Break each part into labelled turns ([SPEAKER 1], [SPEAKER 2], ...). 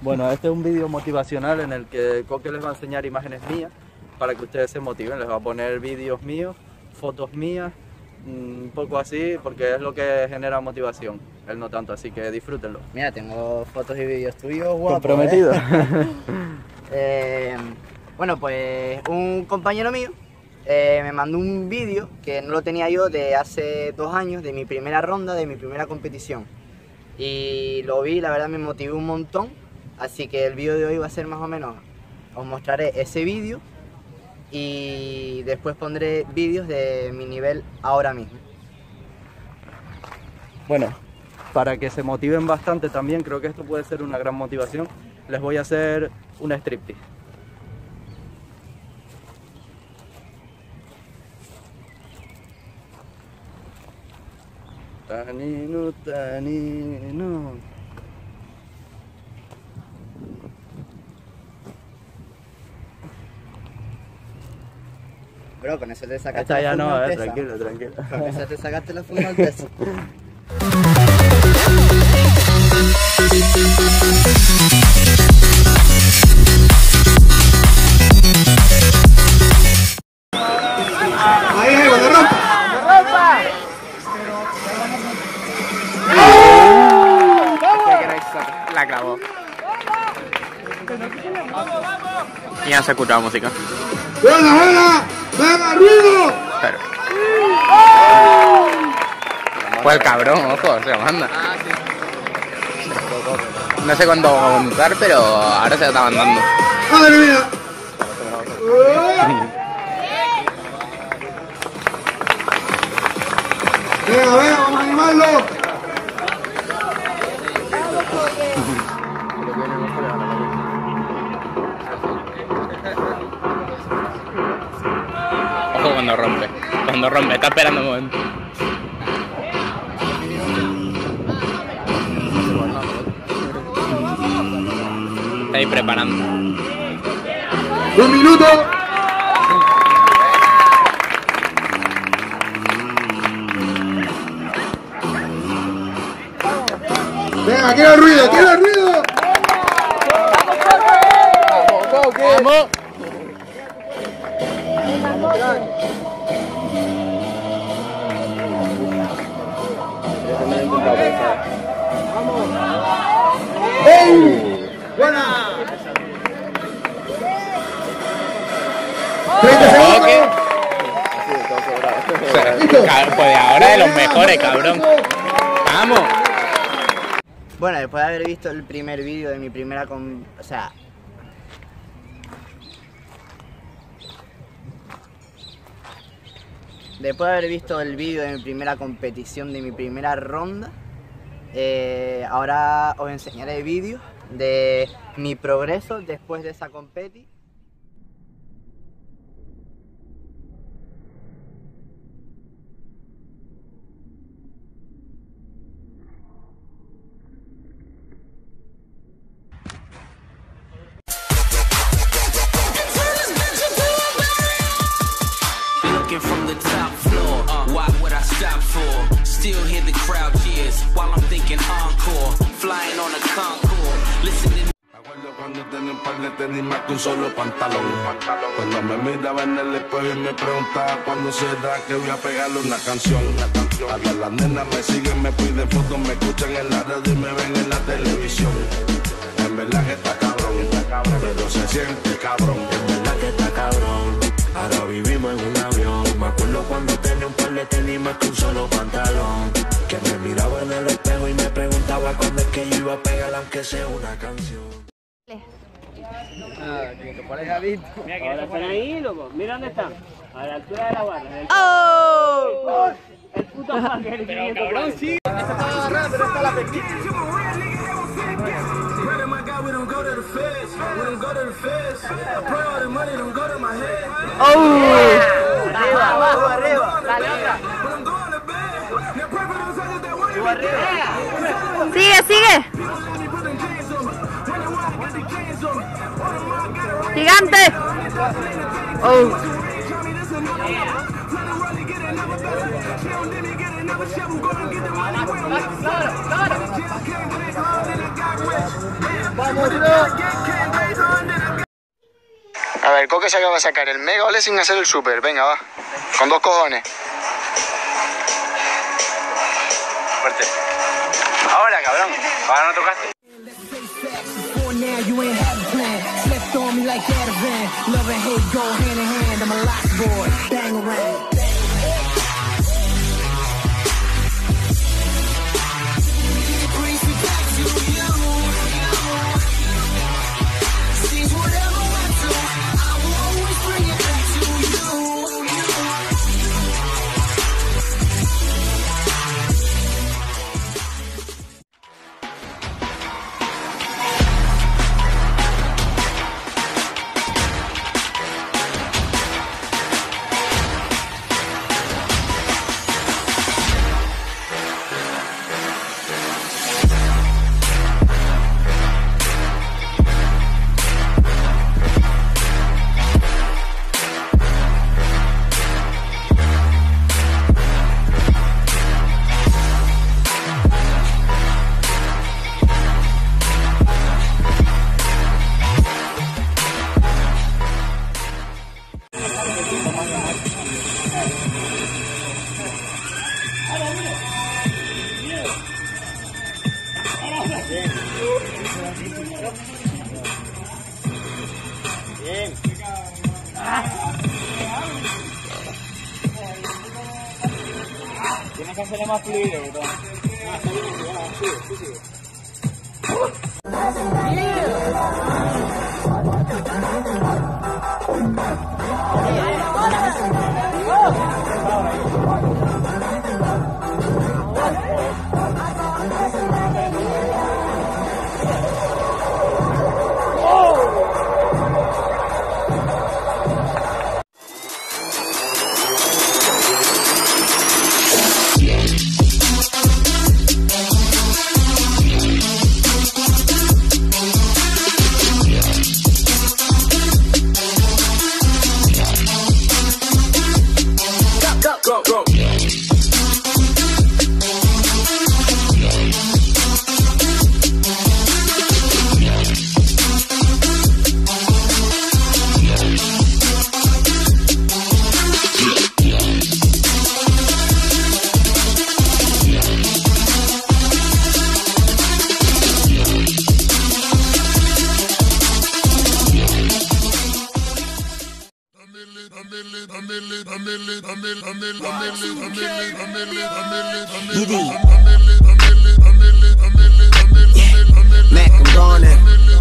[SPEAKER 1] Bueno, este es un vídeo motivacional en el que Coque les va a enseñar imágenes mías para que ustedes se motiven. Les va a poner vídeos míos, fotos mías, un poco así, porque es lo que genera motivación. Él no tanto, así que disfrútenlo.
[SPEAKER 2] Mira, tengo fotos y vídeos tuyos, guapo.
[SPEAKER 1] Comprometido.
[SPEAKER 2] Bueno, pues un compañero mío me mandó un vídeo que no lo tenía yo de hace 2 años, de mi primera ronda, de mi primera competición. Y lo vi, la verdad me motivé un montón, así que el vídeo de hoy va a ser más o menos, os mostraré ese vídeo y después pondré vídeos de mi nivel ahora mismo.
[SPEAKER 1] Bueno, para que se motiven bastante también, creo que esto puede ser una gran motivación, les voy a hacer un striptease. Tanino, tanino.
[SPEAKER 2] Bro, con eso te sacaste
[SPEAKER 1] Esta
[SPEAKER 2] la
[SPEAKER 1] ya no,
[SPEAKER 2] full
[SPEAKER 1] tranquilo, tranquilo.
[SPEAKER 2] Con eso te sacaste la full maltesa.
[SPEAKER 3] Ahí, cuando rompa.
[SPEAKER 4] La clavó. Y ya se escucha la música.
[SPEAKER 3] ¡Venga, venga! ¡Venga, ruido!
[SPEAKER 4] Pero... Pues el cabrón, ojo, se manda. No sé cuándo va a montar, pero ahora se lo está mandando.
[SPEAKER 3] ¡Madre mía! Venga, venga, vamos a animarlo.
[SPEAKER 4] Ojo cuando rompe. Cuando rompe, está esperando un momento. Está ahí preparando.
[SPEAKER 3] 1 minuto. Venga, quiero el ruido, quiero el ruido.
[SPEAKER 4] ¡Vamos!
[SPEAKER 3] ¡Ey! ¡Buena! 30 segundos.
[SPEAKER 4] Pues ahora de los mejores, cabrón. ¡Vamos!
[SPEAKER 2] Bueno, después de haber visto el primer vídeo de mi primera después de haber visto el vídeo de mi primera competición, de mi primera ronda, ahora os enseñaré vídeos de mi progreso después de esa competi.
[SPEAKER 5] From the top floor, why would I stop for? Still hear the crowd cheers while I'm thinking encore. Flying on a Concorde, listening.
[SPEAKER 6] Me acuerdo cuando tenía un par de tenis más que un solo pantalón. Cuando me miraba en el espejo y me preguntaba cuándo será que voy a pegarle una canción. Ahora las nenas me siguen, me piden fotos, me escuchan en la radio y me ven en la televisión. En verdad que está cabrón, pero se siente cabrón. En verdad que está cabrón. Ahora vivimos en un avión. Me acuerdo cuando tenía un par de tenis más que un solo pantalón. Que me miraba en el espejo y me preguntaba cuándo es que yo iba a pegar aunque sea una canción.
[SPEAKER 7] Mira que están ahí, loco. Mira dónde están. A la altura de la barra.
[SPEAKER 8] ¡Oh!
[SPEAKER 7] El puto fucker. Pero cabrón, sí.
[SPEAKER 2] Arriba, abajo, arriba. Dale, otra.
[SPEAKER 8] Sigue, sigue. Gigante. Oh.
[SPEAKER 7] Claro, claro.
[SPEAKER 9] A ver, Coque se acaba de sacar el Mega OLED sin hacer el Super. Venga, va. Con 2 cojones.
[SPEAKER 4] Fuerte. Ahora, cabrón. Ahora no tocaste.
[SPEAKER 7] Tienes que hacerle más fluido, botón.
[SPEAKER 5] Mac, I'm going in.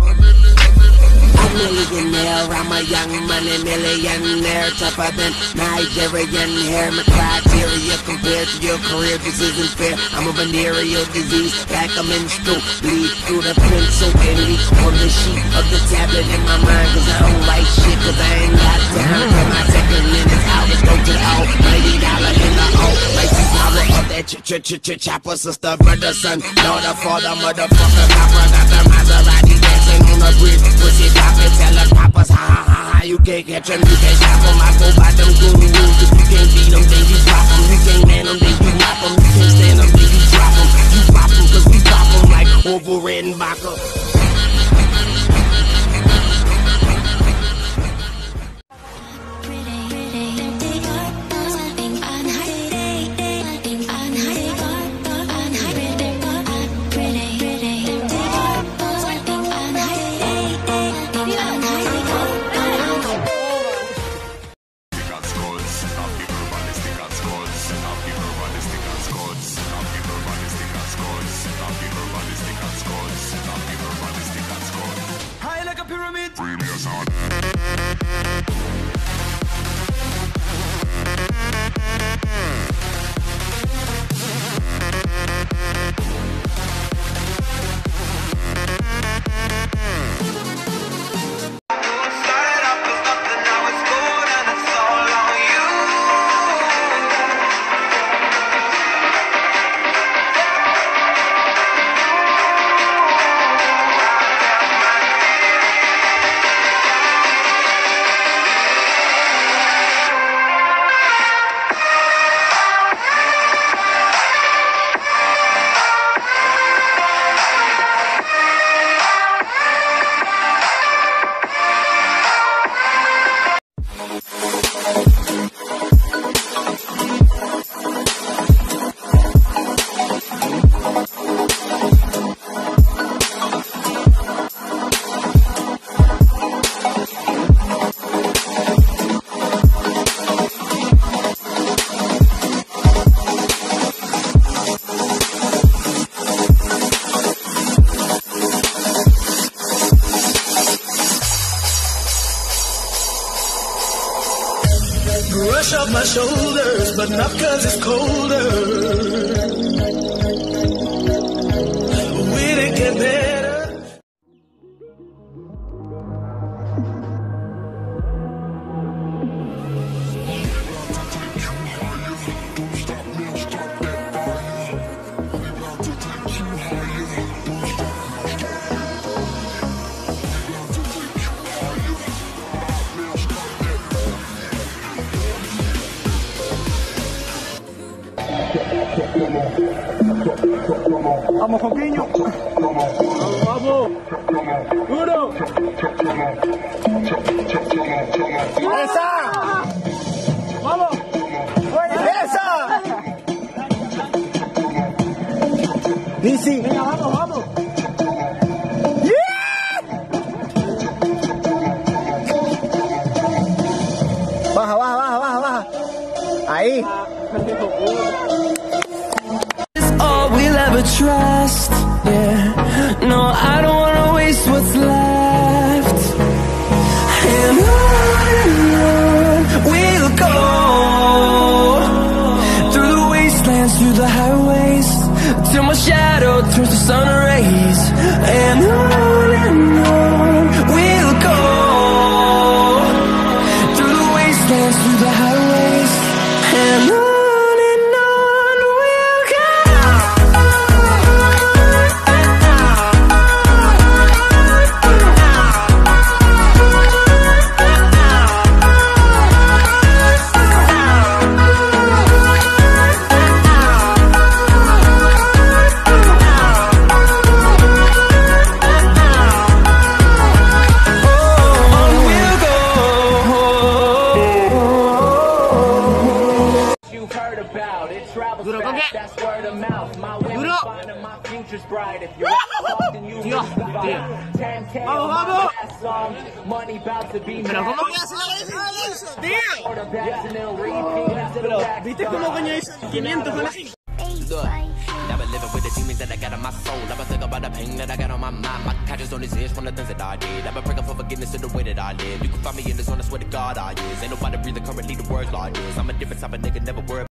[SPEAKER 5] I'm a millionaire, I'm a young money millionaire, tougher than Nigerian hair. My criteria compared to your career, this isn't fair. I'm a venereal disease, like a menstrual, bleed through the pencil and leak on the sheet of the tablet in my mind. Cause I don't write shit, cause I ain't got time. For my second minutes, hours go to the almighty dollar in the almighty power of that chopper, sister, brother, son, daughter, father, motherfucker, copper, got the Maserati dancing on the bridge, pussy poppin', tell the coppers, ha ha ha ha, you can't catch them, you can't stop them, I go by them guru rules, if you can't beat them, then you drop them, you can't man them, then you knock them, you can't stand them, then you drop them, you pop them, cause we pop them like Orville Redenbacher.
[SPEAKER 10] brush off my shoulders, but not 'cause it's colder. Will it get better?
[SPEAKER 11] Vamos, Joquiño. Vamos, vamos. Duro. ¡Esa! ¡Vamos! ¡Esa! Bici. Venga, vamos, vamos. Baja, baja, baja, baja, baja. Ahí.
[SPEAKER 10] All we'll ever trust, yeah. No, I don't wanna waste what's left. And on we'll go, through the wastelands, through the highways, till my shadow turns to sun rays. And on we'll go, through the wastelands, through the highways, and on.
[SPEAKER 8] Duro, Coque. Duro. Dios, tío. Vamos, vamos. Pero ¿cómo que hace la vez? Tío. Pero, ¿viste cómo coño hizo 500 con así?
[SPEAKER 12] I've been living with the demons that I got on my soul. I've been thinking about the pain that I got on my mind. My conscience on his ears from the things that I did. I've been praying for forgiveness in the way that I live. You can find me in the zone, I swear to God I is. Ain't nobody breathing currently the words like this. I'm a different type of nigga, never worry.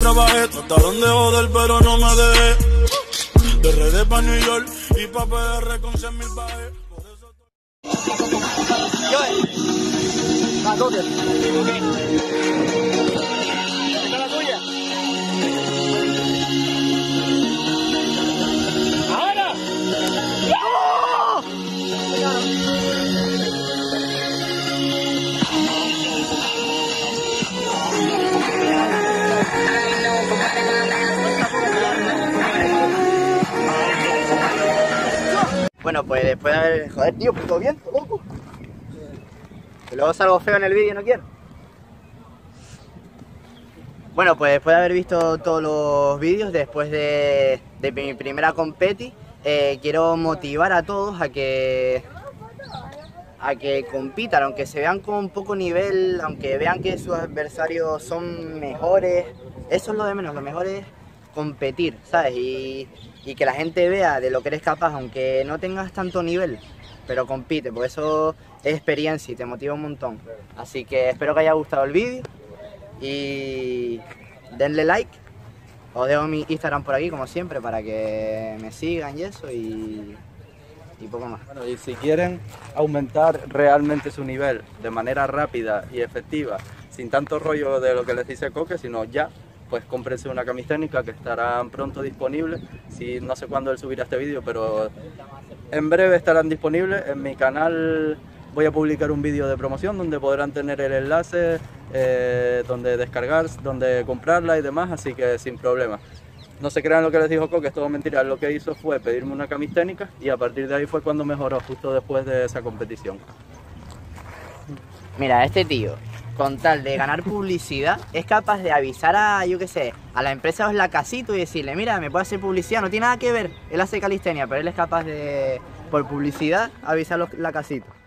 [SPEAKER 6] trabajé, trataron de joder, pero no me dejé. De redes pa' New York y pa' PR con 100.000 bajé.
[SPEAKER 2] Bueno, pues después de haber... Joder, tío, puto viento, loco. Que luego salgo feo en el vídeo, no quiero. Bueno, pues después de haber visto todos los vídeos, después de mi primera competi, quiero motivar a todos a que compitan, aunque se vean con poco nivel, aunque vean que sus adversarios son mejores. Eso es lo de menos, lo mejor es competir, ¿sabes? Y que la gente vea de lo que eres capaz, aunque no tengas tanto nivel, pero compite, porque eso es experiencia y te motiva un montón. Así que espero que haya gustado el vídeo y denle like. Os dejo mi Instagram por aquí, como siempre, para que me sigan y eso, y poco más.
[SPEAKER 1] Bueno, y si quieren aumentar realmente su nivel de manera rápida y efectiva, sin tanto rollo de lo que les dice Coque, sino ya, pues cómprense una camisténica que estarán pronto disponibles. Si, no sé cuándo él subirá este vídeo, pero en breve estarán disponibles. En mi canal voy a publicar un vídeo de promoción donde podrán tener el enlace, donde descargar, donde comprarla y demás, así que sin problema. No se crean lo que les dijo Coque, es todo mentira. Lo que hizo fue pedirme una camisténica y a partir de ahí fue cuando mejoró, justo después de esa competición.
[SPEAKER 2] Mira, este tío, con tal de ganar publicidad, es capaz de avisar a, yo qué sé, a la empresa La Casito y decirle, mira, me puede hacer publicidad, no tiene nada que ver, él hace calistenia, pero él es capaz de, por publicidad, avisar a La Casito.